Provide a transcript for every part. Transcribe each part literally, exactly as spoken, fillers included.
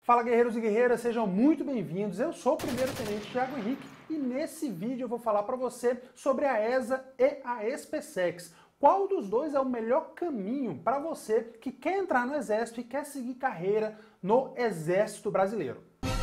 Fala, guerreiros e guerreiras, sejam muito bem-vindos. Eu sou o primeiro tenente Thiago Henrique e nesse vídeo eu vou falar para você sobre a ESA e a SpaceX. Qual dos dois é o melhor caminho para você que quer entrar no Exército e quer seguir carreira no Exército Brasileiro?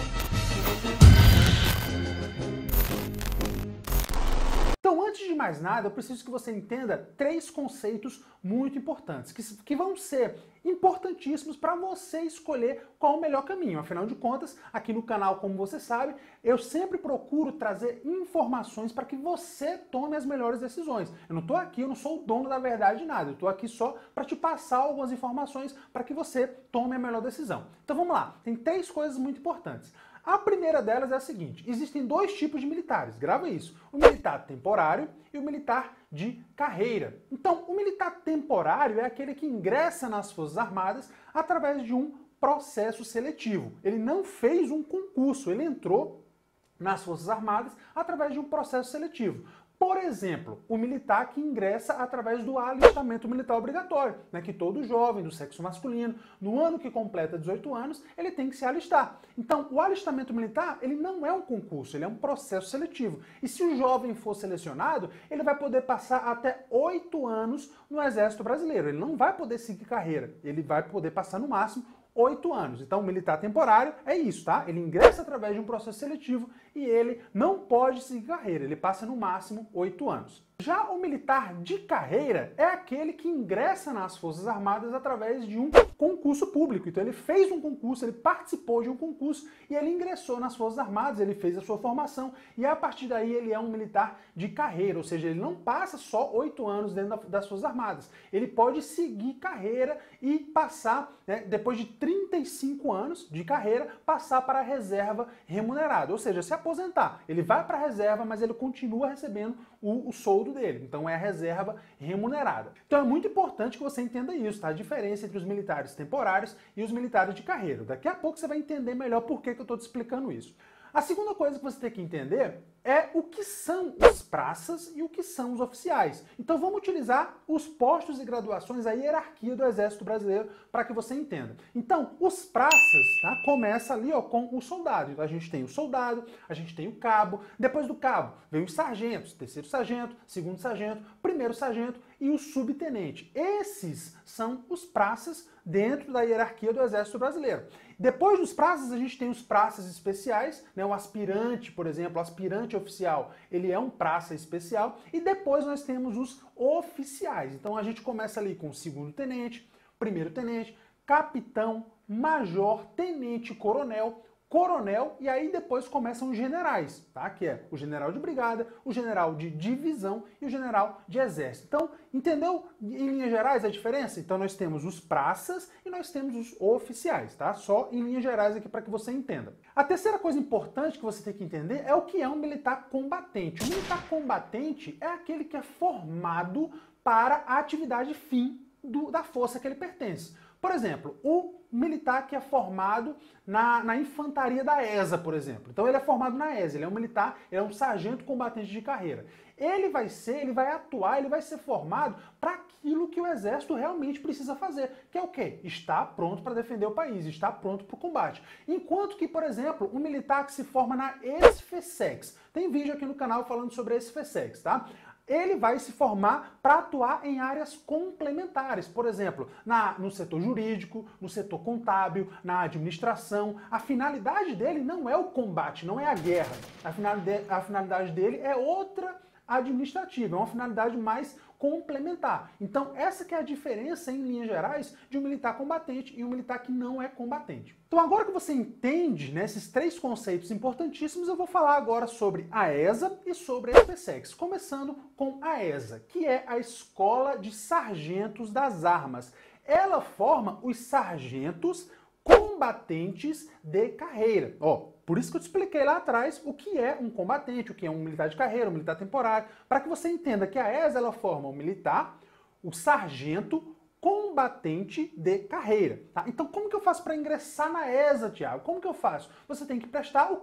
Então, antes de mais nada, eu preciso que você entenda três conceitos muito importantes, que, que vão ser importantíssimos para você escolher qual o melhor caminho. Afinal de contas, aqui no canal, como você sabe, eu sempre procuro trazer informações para que você tome as melhores decisões. Eu não estou aqui, eu não sou o dono da verdade de nada, eu estou aqui só para te passar algumas informações para que você tome a melhor decisão. Então vamos lá, tem três coisas muito importantes. A primeira delas é a seguinte: existem dois tipos de militares, grava isso, o militar temporário e o militar de carreira. Então, o militar temporário é aquele que ingressa nas Forças Armadas através de um processo seletivo. Ele não fez um concurso, ele entrou nas Forças Armadas através de um processo seletivo. Por exemplo, o militar que ingressa através do alistamento militar obrigatório, né, que todo jovem do sexo masculino, no ano que completa dezoito anos, ele tem que se alistar. Então, o alistamento militar, ele não é um concurso, ele é um processo seletivo. E se o jovem for selecionado, ele vai poder passar até oito anos no Exército Brasileiro. Ele não vai poder seguir carreira, ele vai poder passar no máximo oito anos. Então, o militar temporário é isso, tá? Ele ingressa através de um processo seletivo e ele não pode seguir carreira, ele passa no máximo oito anos. Já o militar de carreira é aquele que ingressa nas Forças Armadas através de um concurso público. Então ele fez um concurso, ele participou de um concurso e ele ingressou nas Forças Armadas, ele fez a sua formação e a partir daí ele é um militar de carreira, ou seja, ele não passa só oito anos dentro das Forças Armadas. Ele pode seguir carreira e passar, né, depois de trinta e cinco anos de carreira, passar para a reserva remunerada, ou seja, se aposentar. Ele vai para a reserva, mas ele continua recebendo o, o soldo dele. Então é a reserva remunerada. Então é muito importante que você entenda isso, tá? A diferença entre os militares temporários e os militares de carreira. Daqui a pouco você vai entender melhor por que que eu estou te explicando isso. A segunda coisa que você tem que entender é o que são os praças e o que são os oficiais. Então vamos utilizar os postos e graduações, a hierarquia do Exército Brasileiro, para que você entenda. Então, os praças, tá, começa ali, ó, com o soldado. Então a gente tem o soldado, a gente tem o cabo, depois do cabo vem os sargentos, terceiro sargento, segundo sargento, primeiro sargento e o subtenente. Esses são os praças dentro da hierarquia do Exército Brasileiro. Depois dos praças, a gente tem os praças especiais, né? O aspirante, por exemplo, o aspirante oficial, ele é um praça especial, e depois nós temos os oficiais. Então a gente começa ali com o segundo tenente, primeiro tenente, capitão, major, tenente, coronel, coronel, e aí depois começam os generais, tá? Que é o general de brigada, o general de divisão e o general de exército. Então, entendeu em linhas gerais a diferença? Então nós temos os praças e nós temos os oficiais, tá? Só em linhas gerais aqui para que você entenda. A terceira coisa importante que você tem que entender é o que é um militar combatente. O militar combatente é aquele que é formado para a atividade fim do, da força que ele pertence. Por exemplo, o militar que é formado na, na infantaria da ESA, por exemplo. Então ele é formado na ESA, ele é um militar, ele é um sargento combatente de carreira. Ele vai ser, ele vai atuar, ele vai ser formado para aquilo que o Exército realmente precisa fazer, que é o quê? Estar pronto para defender o país, estar pronto para o combate. Enquanto que, por exemplo, um militar que se forma na SpaceX, tem vídeo aqui no canal falando sobre a SpaceX, tá? Ele vai se formar para atuar em áreas complementares, por exemplo, na, no setor jurídico, no setor contábil, na administração. A finalidade dele não é o combate, não é a guerra. A finalidade, a finalidade dele é outra administrativa, é uma finalidade mais complementar. Então essa que é a diferença, em linhas gerais, de um militar combatente e um militar que não é combatente. Então agora que você entende, né, esses três conceitos importantíssimos, eu vou falar agora sobre a ESA e sobre a SpaceX, começando com a ESA, que é a Escola de Sargentos das Armas. Ela forma os sargentos combatentes de carreira. Ó, por isso que eu te expliquei lá atrás o que é um combatente, o que é um militar de carreira, um militar temporário, para que você entenda que a ESA ela forma o militar, o sargento combatente de carreira. Tá? Então como que eu faço para ingressar na ESA, Thiago? Como que eu faço? Você tem que prestar o quê?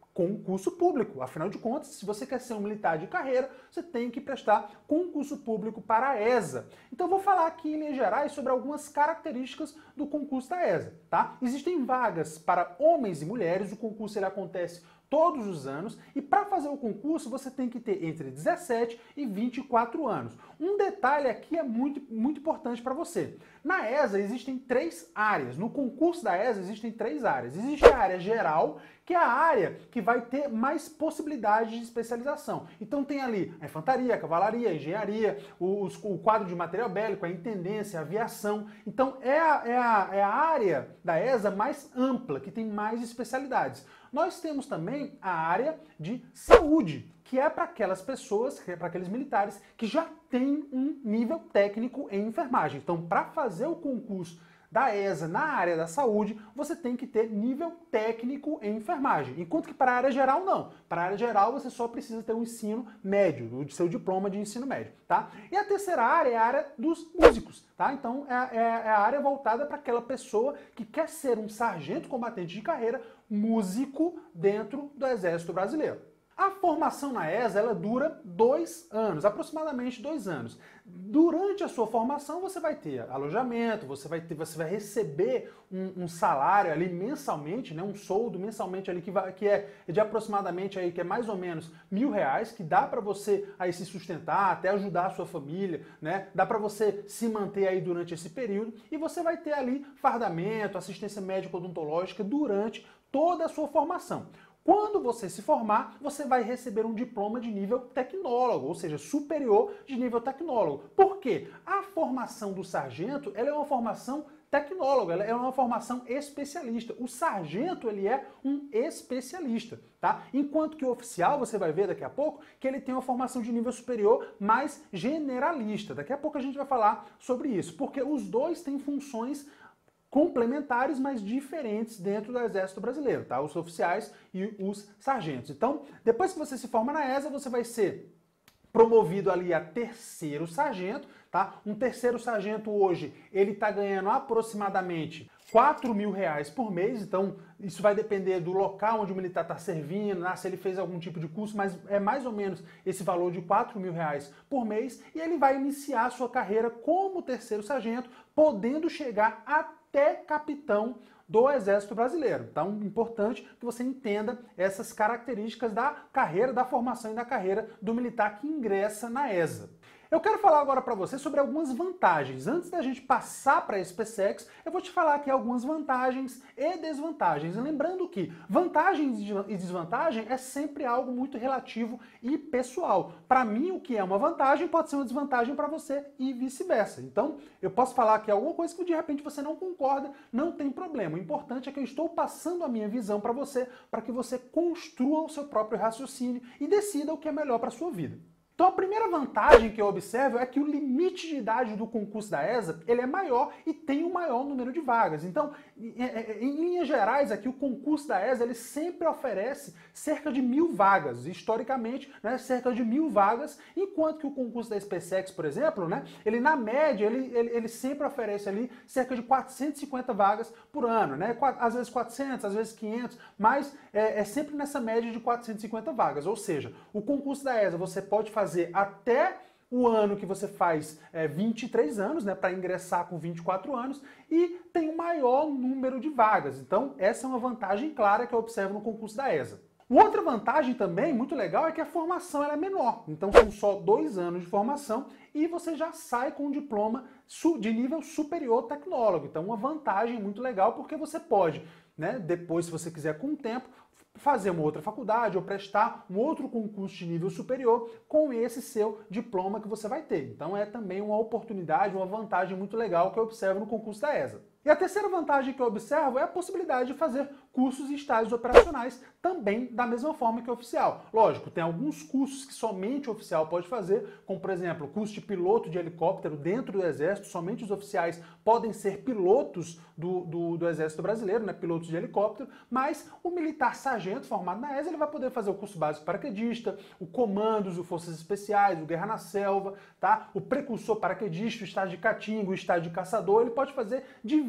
concurso público. Afinal de contas, se você quer ser um militar de carreira, você tem que prestar concurso público para a E S A. Então eu vou falar aqui em linhas gerais sobre algumas características do concurso da E S A, tá? Existem vagas para homens e mulheres, o concurso ele acontece todos os anos, e para fazer o concurso você tem que ter entre dezessete e vinte e quatro anos. Um detalhe aqui é muito, muito importante para você. Na E S A existem três áreas, no concurso da E S A existem três áreas. Existe a área geral, que é a área que vai ter mais possibilidades de especialização. Então tem ali a infantaria, a cavalaria, a engenharia, o, o quadro de material bélico, a intendência, a aviação. Então é a, é, a, é a área da E S A mais ampla, que tem mais especialidades. Nós temos também a área de saúde, que é para aquelas pessoas, para aqueles militares que já têm um nível técnico em enfermagem. Então, para fazer o concurso da E S A na área da saúde, você tem que ter nível técnico em enfermagem. Enquanto que para a área geral, não. Para a área geral, você só precisa ter um ensino médio, o seu diploma de ensino médio, tá? E a terceira área é a área dos músicos, tá? Então, é, é, é a área voltada para aquela pessoa que quer ser um sargento combatente de carreira, músico dentro do Exército Brasileiro. A formação na E S A ela dura dois anos, aproximadamente dois anos. Durante a sua formação você vai ter alojamento, você vai, ter, você vai receber um, um salário ali mensalmente, né, um soldo mensalmente ali que, vai, que é de aproximadamente aí, que é mais ou menos mil reais, que dá para você aí se sustentar, até ajudar a sua família, né, dá para você se manter aí durante esse período e você vai ter ali fardamento, assistência médico-odontológica durante toda a sua formação. Quando você se formar, você vai receber um diploma de nível tecnólogo, ou seja, superior de nível tecnólogo. Por quê? A formação do sargento ela é uma formação tecnóloga, ela é uma formação especialista. O sargento ele é um especialista, tá? Enquanto que o oficial, você vai ver daqui a pouco, que ele tem uma formação de nível superior mais generalista. Daqui a pouco a gente vai falar sobre isso, porque os dois têm funções complementares, mas diferentes dentro do Exército Brasileiro, tá? Os oficiais e os sargentos. Então, depois que você se forma na E S A, você vai ser promovido ali a terceiro sargento, tá? Um terceiro sargento hoje, ele tá ganhando aproximadamente quatro mil reais por mês, então isso vai depender do local onde o militar está servindo, né, se ele fez algum tipo de curso, mas é mais ou menos esse valor de quatro mil reais por mês, e ele vai iniciar a sua carreira como terceiro sargento, podendo chegar até até capitão do Exército Brasileiro. Então, importante que você entenda essas características da carreira, da formação e da carreira do militar que ingressa na E S A. Eu quero falar agora para você sobre algumas vantagens. Antes da gente passar para esse SpaceX, eu vou te falar aqui algumas vantagens e desvantagens. Lembrando que vantagens e desvantagem é sempre algo muito relativo e pessoal. Para mim, o que é uma vantagem pode ser uma desvantagem para você e vice-versa. Então, eu posso falar aqui alguma coisa que de repente você não concorda, não tem problema. O importante é que eu estou passando a minha visão para você, para que você construa o seu próprio raciocínio e decida o que é melhor para a sua vida. Então a primeira vantagem que eu observo é que o limite de idade do concurso da E S A ele é maior e tem um maior número de vagas. Então, em linhas gerais, aqui o concurso da E S A ele sempre oferece cerca de mil vagas, historicamente, né, cerca de mil vagas, enquanto que o concurso da SpaceX, por exemplo, né, ele na média, ele, ele, ele sempre oferece ali cerca de quatrocentas e cinquenta vagas por ano, né, às vezes quatrocentas, às vezes quinhentas, mas é, é sempre nessa média de quatrocentas e cinquenta vagas, ou seja, o concurso da E S A você pode fazer até o ano que você faz é, vinte e três anos, né, para ingressar com vinte e quatro anos, e tem o maior número de vagas. Então, essa é uma vantagem clara que eu observo no concurso da E S A. Outra vantagem também, muito legal, é que a formação ela é menor. Então, são só dois anos de formação e você já sai com um diploma de nível superior tecnólogo. Então, uma vantagem muito legal, porque você pode, né, depois, se você quiser com o tempo, fazer uma outra faculdade ou prestar um outro concurso de nível superior com esse seu diploma que você vai ter. Então é também uma oportunidade, uma vantagem muito legal que eu observo no concurso da E S A. E a terceira vantagem que eu observo é a possibilidade de fazer cursos e estágios operacionais também da mesma forma que o oficial. Lógico, tem alguns cursos que somente o oficial pode fazer, como por exemplo, o curso de piloto de helicóptero dentro do Exército, somente os oficiais podem ser pilotos do, do, do Exército Brasileiro, né, pilotos de helicóptero, mas o militar sargento formado na E S A ele vai poder fazer o curso básico paraquedista, o comandos, o Forças Especiais, o Guerra na Selva, tá? O precursor paraquedista, o estágio de catinga, o estágio de caçador, ele pode fazer diversos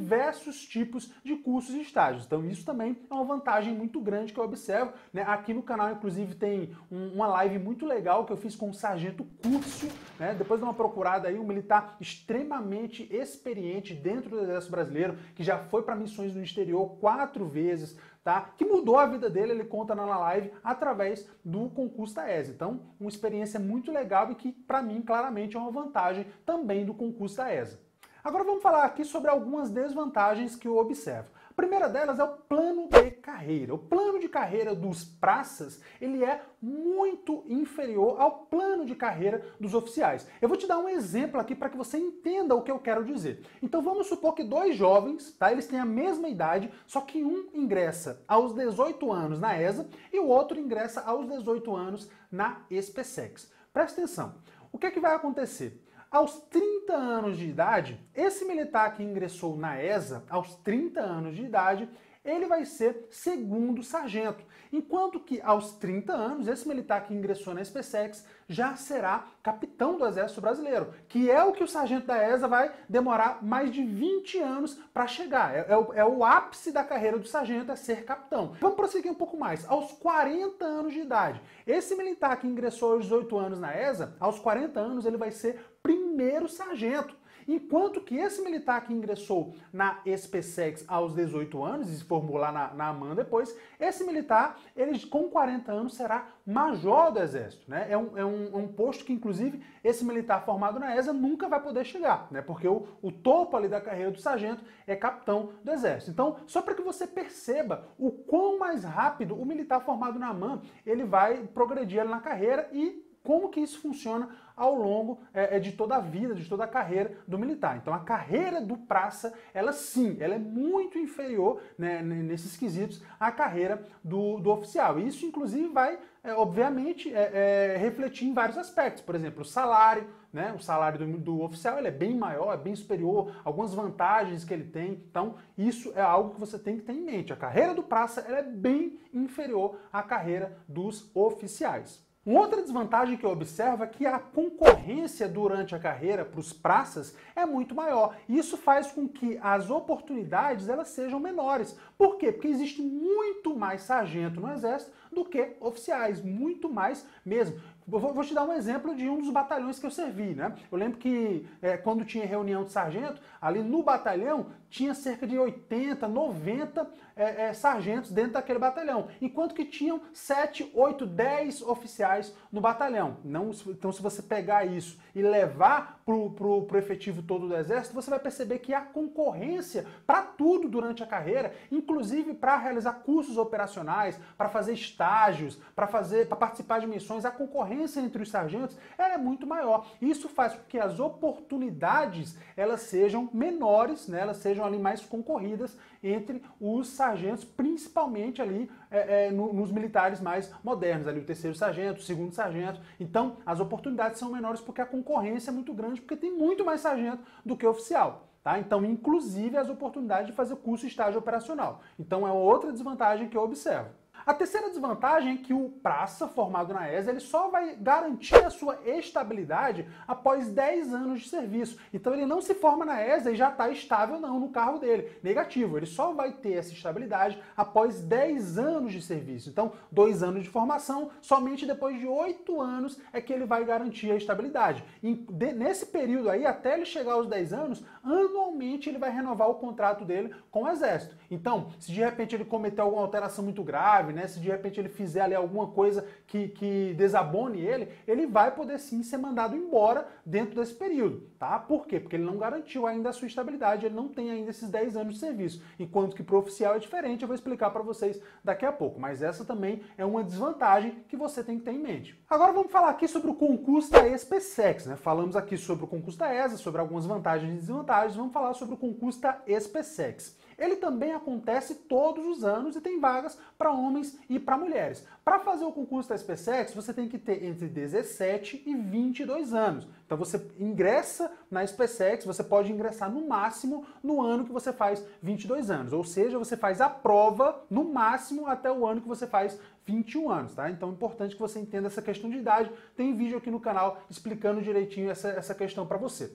diversos tipos de cursos e estágios. Então isso também é uma vantagem muito grande que eu observo, né? Aqui no canal, inclusive, tem um, uma live muito legal que eu fiz com o Sargento Curcio, né? Depois dá uma procurada aí, um militar extremamente experiente dentro do Exército Brasileiro, que já foi para missões no exterior quatro vezes, tá? Que mudou a vida dele, ele conta na live, através do concurso da E S A. Então, uma experiência muito legal e que, para mim, claramente é uma vantagem também do concurso da E S A. Agora vamos falar aqui sobre algumas desvantagens que eu observo. A primeira delas é o plano de carreira. O plano de carreira dos praças, ele é muito inferior ao plano de carreira dos oficiais. Eu vou te dar um exemplo aqui para que você entenda o que eu quero dizer. Então vamos supor que dois jovens, tá? Eles têm a mesma idade, só que um ingressa aos dezoito anos na E S A e o outro ingressa aos dezoito anos na SpaceX. Presta atenção. O que é que vai acontecer? Aos trinta anos de idade, esse militar que ingressou na E S A, aos trinta anos de idade, ele vai ser segundo sargento. Enquanto que aos trinta anos, esse militar que ingressou na SpaceX já será capitão do Exército Brasileiro, que é o que o sargento da E S A vai demorar mais de vinte anos para chegar. É, é, o, é o ápice da carreira do sargento, é ser capitão. Vamos prosseguir um pouco mais. Aos quarenta anos de idade, esse militar que ingressou aos dezoito anos na E S A, aos quarenta anos ele vai ser primeiro sargento. Enquanto que esse militar que ingressou na SpaceX aos dezoito anos, e se formou lá na, na AMAN depois, esse militar, ele com quarenta anos, será major do Exército, né? É um, é um, um posto que, inclusive, esse militar formado na E S A nunca vai poder chegar, né? Porque o, o topo ali da carreira do sargento é capitão do Exército. Então, só para que você perceba o quão mais rápido o militar formado na AMAN, ele vai progredir ali na carreira e como que isso funciona ao longo é, de toda a vida, de toda a carreira do militar. Então a carreira do praça, ela sim, ela é muito inferior, né, nesses quesitos à carreira do, do oficial. E isso inclusive vai, é, obviamente, é, é, refletir em vários aspectos. Por exemplo, o salário, né, o salário do, do oficial ele é bem maior, é bem superior, algumas vantagens que ele tem. Então isso é algo que você tem que ter em mente. A carreira do praça ela é bem inferior à carreira dos oficiais. Uma outra desvantagem que eu observo é que a concorrência durante a carreira para os praças é muito maior. E isso faz com que as oportunidades elas sejam menores. Por quê? Porque existe muito mais sargento no Exército do que oficiais, muito mais mesmo. Eu vou te dar um exemplo de um dos batalhões que eu servi, né? Eu lembro que é, quando tinha reunião de sargento, ali no batalhão tinha cerca de oitenta, noventa é, é, sargentos dentro daquele batalhão, enquanto que tinham sete, oito, dez oficiais no batalhão. Não, então se você pegar isso e levar para o efetivo todo do Exército, você vai perceber que há concorrência para tudo durante a carreira, inclusive para realizar cursos operacionais, para fazer estágios, para fazer, para participar de missões. A concorrência entre os sargentos ela é muito maior. Isso faz com que as oportunidades elas sejam menores, né? Elas sejam ali mais concorridas entre os sargentos, principalmente ali é, é, no, nos militares mais modernos, ali o terceiro sargento, o segundo sargento. Então as oportunidades são menores porque a concorrência é muito grande, porque tem muito mais sargento do que oficial. Tá? Então, inclusive as oportunidades de fazer curso e estágio operacional. Então é outra desvantagem que eu observo. A terceira desvantagem é que o praça formado na E S A ele só vai garantir a sua estabilidade após dez anos de serviço. Então ele não se forma na E S A e já está estável não no cargo dele. Negativo, ele só vai ter essa estabilidade após dez anos de serviço. Então, dois anos de formação, somente depois de oito anos é que ele vai garantir a estabilidade. E de, nesse período aí, até ele chegar aos dez anos, anualmente ele vai renovar o contrato dele com o Exército. Então, se de repente ele cometer alguma alteração muito grave, né, se de repente ele fizer ali alguma coisa que, que desabone ele, ele vai poder sim ser mandado embora dentro desse período, tá? Por quê? Porque ele não garantiu ainda a sua estabilidade, ele não tem ainda esses dez anos de serviço, enquanto que para o oficial é diferente, eu vou explicar para vocês daqui a pouco, mas essa também é uma desvantagem que você tem que ter em mente. Agora vamos falar aqui sobre o concurso da SpaceX, né? Falamos aqui sobre o concurso da E S A, sobre algumas vantagens e desvantagens, vamos falar sobre o concurso da SpaceX. Ele também acontece todos os anos e tem vagas para homens e para mulheres. Para fazer o concurso da SpaceX, você tem que ter entre dezessete e vinte e dois anos. Então você ingressa na SpaceX, você pode ingressar no máximo no ano que você faz vinte e dois anos. Ou seja, você faz a prova no máximo até o ano que você faz vinte e um anos, tá? Então é importante que você entenda essa questão de idade. Tem vídeo aqui no canal explicando direitinho essa, essa questão para você.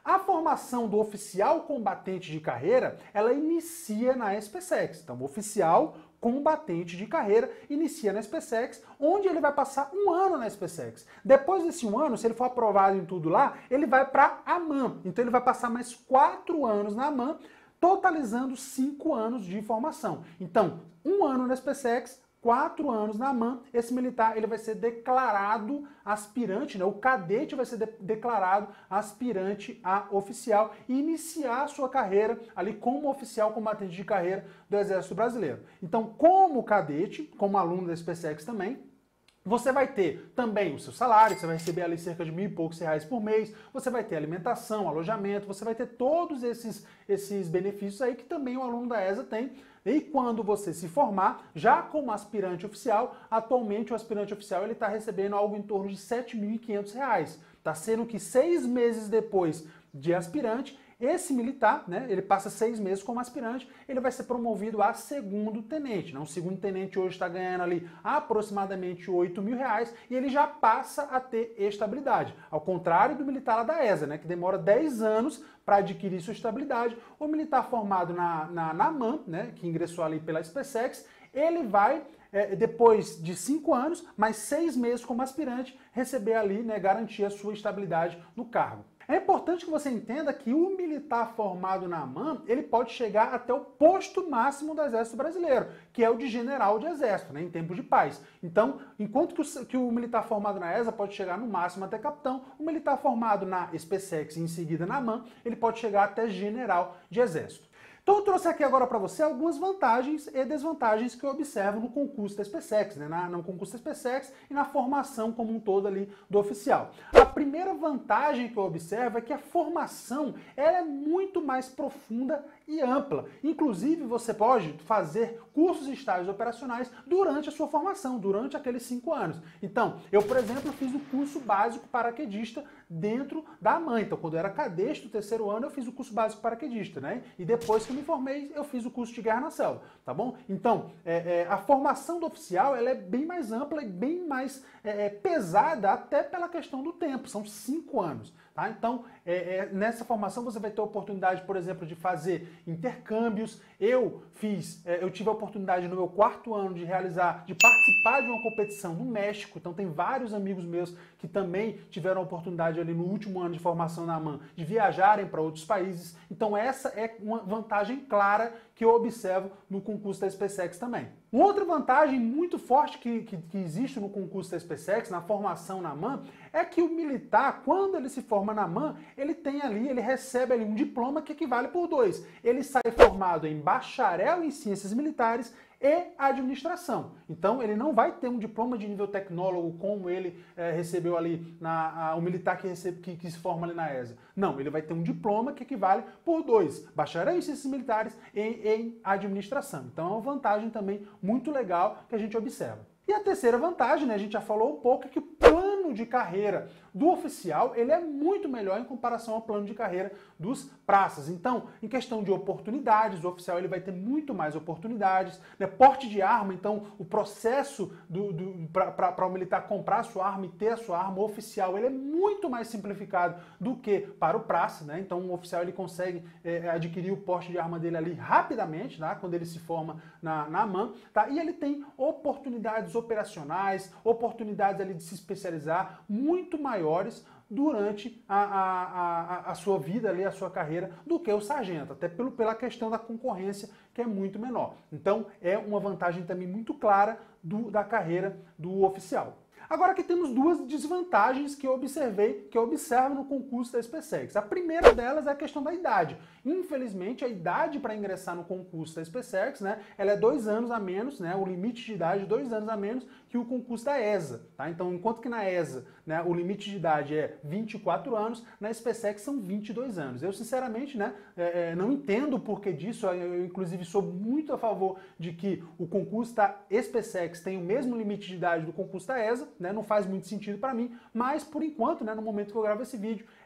A formação do oficial combatente de carreira, ela inicia na SpaceX. Então, o oficial combatente de carreira inicia na SpaceX, onde ele vai passar um ano na SpaceX. Depois desse um ano, se ele for aprovado em tudo lá, ele vai para a AMAN. Então, ele vai passar mais quatro anos na AMAN, totalizando cinco anos de formação. Então, um ano na SpaceX, quatro anos na AMAN, esse militar ele vai ser declarado aspirante, né? O cadete vai ser de declarado aspirante a oficial e iniciar a sua carreira ali como oficial combatente de carreira do Exército Brasileiro. Então, como cadete, como aluno da SpaceX também, você vai ter também o seu salário, você vai receber ali cerca de mil e poucos reais por mês, você vai ter alimentação, alojamento, você vai ter todos esses, esses benefícios aí que também o aluno da E S A tem. E quando você se formar, já como aspirante oficial, atualmente o aspirante oficial ele está recebendo algo em torno de sete mil e quinhentos reais. Está sendo que seis meses depois de aspirante, esse militar, né, ele passa seis meses como aspirante, ele vai ser promovido a segundo tenente. Né? Um segundo tenente hoje está ganhando ali aproximadamente oito mil reais e ele já passa a ter estabilidade. Ao contrário do militar lá da E S A, né, que demora dez anos para adquirir sua estabilidade, o militar formado na, na, na AMAN, né, que ingressou ali pela SpaceX, ele vai, é, depois de cinco anos, mais seis meses como aspirante, receber ali, né, garantir a sua estabilidade no cargo. É importante que você entenda que o militar formado na AMAN, ele pode chegar até o posto máximo do Exército Brasileiro, que é o de general de exército, né, em tempos de paz. Então, enquanto que o, que o militar formado na E S A pode chegar no máximo até capitão, o militar formado na SpaceX e em seguida na AMAN, ele pode chegar até general de exército. Então eu trouxe aqui agora para você algumas vantagens e desvantagens que eu observo no concurso da SpaceX, né? Na, no concurso da SpaceX e na formação como um todo ali do oficial. A primeira vantagem que eu observo é que a formação ela é muito mais profunda e ampla. Inclusive você pode fazer cursos e estágios operacionais durante a sua formação, durante aqueles cinco anos. Então, eu, por exemplo, fiz o curso básico paraquedista dentro da AMAN. Então, quando eu era cadete do terceiro ano, eu fiz o curso básico paraquedista, né? E depois que eu me formei, eu fiz o curso de guerra na selva, tá bom? Então, é, é, a formação do oficial, ela é bem mais ampla e bem mais é, pesada, até pela questão do tempo, são cinco anos, tá? Então, é, é, nessa formação você vai ter a oportunidade, por exemplo, de fazer intercâmbios. Eu fiz, é, eu tive a oportunidade no meu quarto ano de realizar, de participar de uma competição no México, então tem vários amigos meus que também tiveram a oportunidade ali no último ano de formação na AMAN de viajarem para outros países. Então essa é uma vantagem clara que eu observo no concurso da SpaceX também. Uma outra vantagem muito forte que, que, que existe no concurso da SpaceX, na formação na AMAN, é que o militar, quando ele se forma na AMAN, ele tem ali, ele recebe ali um diploma que equivale por dois. Ele sai formado em bacharel em ciências militares e administração. Então ele não vai ter um diploma de nível tecnólogo como ele é, recebeu ali, na, a, o militar que, recebe, que, que se forma ali na E S A. Não, ele vai ter um diploma que equivale por dois, bacharel em ciências militares e em administração. Então é uma vantagem também muito legal que a gente observa. E a terceira vantagem, né, a gente já falou um pouco, é que o plano de carreira do oficial ele é muito melhor em comparação ao plano de carreira dos praças. Então, em questão de oportunidades, o oficial ele vai ter muito mais oportunidades, né? Porte de arma, então o processo do, do, para o militar comprar a sua arma e ter a sua arma, o oficial ele é muito mais simplificado do que para o praça, né? Então o oficial ele consegue é, adquirir o porte de arma dele ali rapidamente, tá? Quando ele se forma na, na AMAN, tá? E ele tem oportunidades operacionais, oportunidades ali de se especializar muito maiores durante a, a, a, a sua vida ali, a sua carreira, do que o sargento, até pelo, pela questão da concorrência, que é muito menor. Então é uma vantagem também muito clara do, da carreira do oficial. Agora aqui temos duas desvantagens que eu observei, que eu observo no concurso da SpaceX. A primeira delas é a questão da idade. Infelizmente, a idade para ingressar no concurso da SpaceX, né, ela é dois anos a menos, né, o limite de idade é dois anos a menos que o concurso da E S A. Tá? Então, enquanto que na E S A, né, o limite de idade é vinte e quatro anos, na SpaceX são vinte e dois anos. Eu, sinceramente, né, é, não entendo o porquê disso. Eu, inclusive, sou muito a favor de que o concurso da SpaceX tenha o mesmo limite de idade do concurso da E S A, né, não faz muito sentido para mim, mas, por enquanto, né, no momento que eu gravo esse vídeo,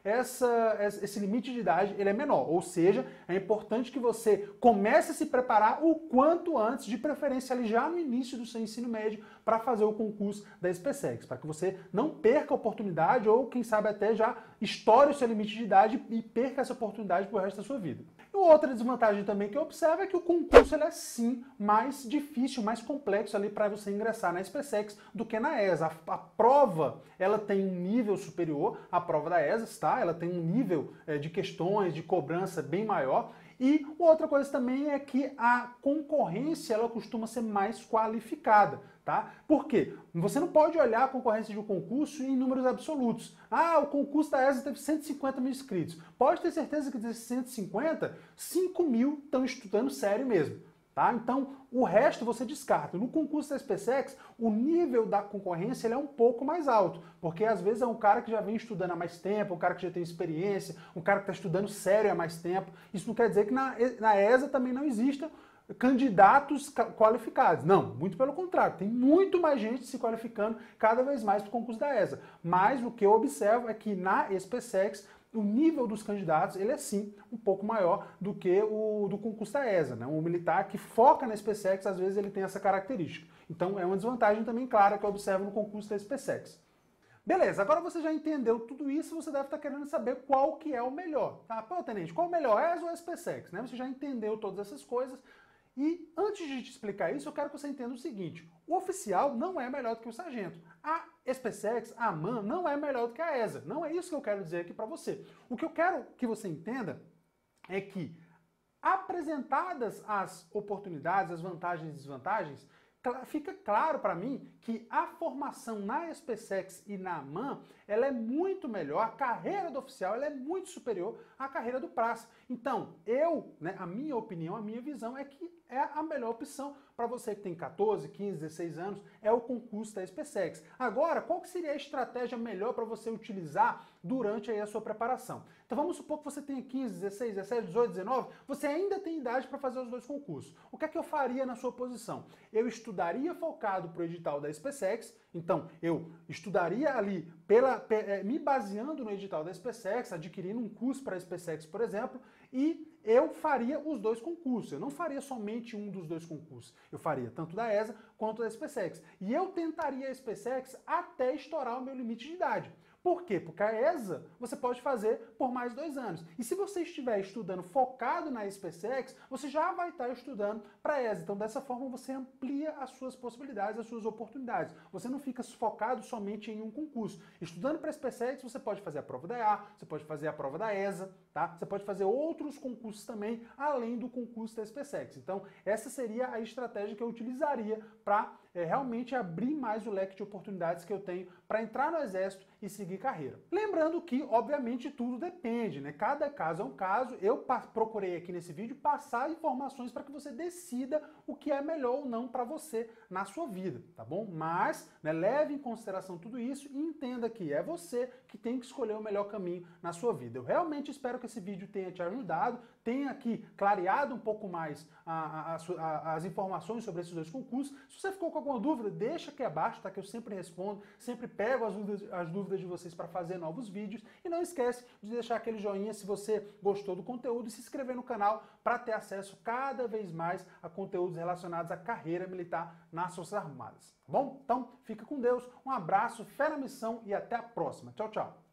essa, esse limite de idade ele é menor, ou seja, é importante que você comece a se preparar o quanto antes, de preferência ali já no início do seu ensino médio, para fazer o concurso da SpaceX, para que você não perca a oportunidade ou, quem sabe, até já estoure o seu limite de idade e perca essa oportunidade pro resto da sua vida. E outra desvantagem também que eu observo é que o concurso ele é sim mais difícil, mais complexo ali para você ingressar na SpaceX do que na E S A. A, a prova ela tem um nível superior à prova da E S A, tá? Ela tem um nível é, de questões, de cobrança bem maior. E outra coisa também é que a concorrência ela costuma ser mais qualificada, tá? Por quê? Você não pode olhar a concorrência de um concurso em números absolutos. Ah, o concurso da E S A teve cento e cinquenta mil inscritos. Pode ter certeza que desses cento e cinquenta, cinco mil estão estudando sério mesmo. Tá? Então, o resto você descarta. No concurso da SpaceX, o nível da concorrência ele é um pouco mais alto, porque às vezes é um cara que já vem estudando há mais tempo, um cara que já tem experiência, um cara que está estudando sério há mais tempo. Isso não quer dizer que na, na E S A também não existam candidatos qualificados. Não, muito pelo contrário, tem muito mais gente se qualificando cada vez mais para o concurso da E S A. Mas o que eu observo é que na SpaceX, o nível dos candidatos, ele é sim um pouco maior do que o do concurso da E S A, né? O militar que foca na SpaceX, às vezes ele tem essa característica. Então é uma desvantagem também clara que eu observo no concurso da SpaceX. Beleza, agora você já entendeu tudo isso, você deve estar querendo saber qual que é o melhor. Tá? Pô, tenente, qual é o melhor, E S A ou a SpaceX? Né? Você já entendeu todas essas coisas. E antes de te explicar isso, eu quero que você entenda o seguinte: o oficial não é melhor do que o sargento. A SpaceX, a AMAN, não é melhor do que a E S A. Não é isso que eu quero dizer aqui para você. O que eu quero que você entenda é que, apresentadas as oportunidades, as vantagens e desvantagens, fica claro para mim que a formação na SpaceX e na AMAN ela é muito melhor, a carreira do oficial ela é muito superior à carreira do praça. Então, eu, né, a minha opinião, a minha visão é que é a melhor opção para você que tem quatorze, quinze, dezesseis anos, é o concurso da SpaceX. Agora, qual que seria a estratégia melhor para você utilizar durante aí a sua preparação? Então vamos supor que você tenha quinze, dezesseis, dezessete, dezoito, dezenove, você ainda tem idade para fazer os dois concursos. O que é que eu faria na sua posição? Eu estudaria focado para o edital da SpaceX, então eu estudaria ali, pela, me baseando no edital da SpaceX, adquirindo um curso para a SpaceX, por exemplo, e eu faria os dois concursos. Eu não faria somente um dos dois concursos. Eu faria tanto da E S A quanto da SpaceX. E eu tentaria a SpaceX até estourar o meu limite de idade. Por quê? Porque a E S A você pode fazer por mais dois anos. E se você estiver estudando focado na SpaceX, você já vai estar estudando para a E S A. Então, dessa forma, você amplia as suas possibilidades, as suas oportunidades. Você não fica focado somente em um concurso. Estudando para a SpaceX, você pode fazer a prova da E A, você pode fazer a prova da E S A, tá? Você pode fazer outros concursos também, além do concurso da SpaceX. Então, essa seria a estratégia que eu utilizaria para é, realmente abrir mais o leque de oportunidades que eu tenho para entrar no Exército e seguir carreira. Lembrando que, obviamente, tudo depende, né? Cada caso é um caso. Eu procurei aqui nesse vídeo passar informações para que você decida o que é melhor ou não para você na sua vida, tá bom? Mas, né, leve em consideração tudo isso e entenda que é você que tem que escolher o melhor caminho na sua vida. Eu realmente espero que esse vídeo tenha te ajudado, tenha aqui clareado um pouco mais a, a, a, as informações sobre esses dois concursos. Se você ficou com alguma dúvida, deixa aqui abaixo, tá? Que eu sempre respondo, sempre pego as dúvidas, as dúvidas de vocês para fazer novos vídeos. E não esquece de deixar aquele joinha se você gostou do conteúdo e se inscrever no canal para ter acesso cada vez mais a conteúdos relacionados à carreira militar nas Forças Armadas. Tá bom? Então, fica com Deus, um abraço, fé na missão e até a próxima. Tchau, tchau.